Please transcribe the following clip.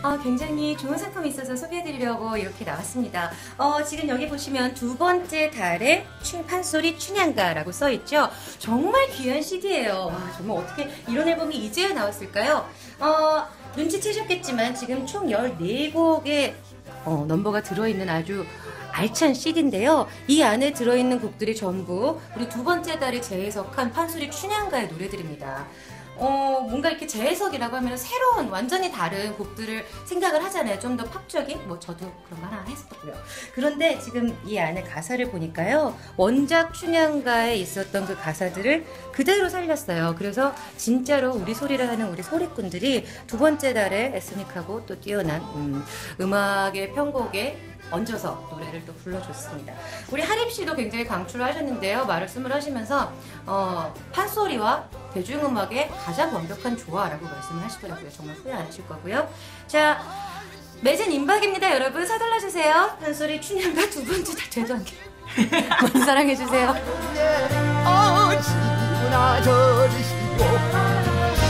굉장히 좋은 상품이 있어서 소개해드리려고 이렇게 나왔습니다. 지금 여기 보시면 두 번째 달의 판소리 춘향가라고 써있죠. 정말 귀한 CD예요. 와, 정말 어떻게 이런 앨범이 이제야 나왔을까요? 눈치채셨겠지만 지금 총 14곡의 넘버가 들어있는 아주 알찬 CD인데요. 이 안에 들어있는 곡들이 전부 우리 두 번째 달에 재해석한 판소리 춘향가의 노래들입니다. 뭔가 이렇게 재해석이라고 하면 새로운 완전히 다른 곡들을 생각을 하잖아요. 좀 더 팝적인, 저도 그런 거 하나 했었고요. 그런데 지금 이 안에 가사를 보니까요, 원작 춘향가에 있었던 그 가사들을 그대로 살렸어요. 그래서 진짜로 우리 소리를 하는 우리 소리꾼들이 두 번째 달에 에스닉하고 또 뛰어난 음악의 편곡에 얹어서 노래를 또 불러줬습니다. 우리 하림씨도 굉장히 강추를 하셨는데요. 말씀을 하시면서 판소리와 대중음악의 가장 완벽한 조화라고 말씀을 하시더라고요. 정말 후회 안 하실 거고요. 자, 매진 임박입니다. 여러분 서둘러주세요. 판소리 춘향가 두 번째 달 되도 않게 많이 사랑해주세요. 지구나 저리시고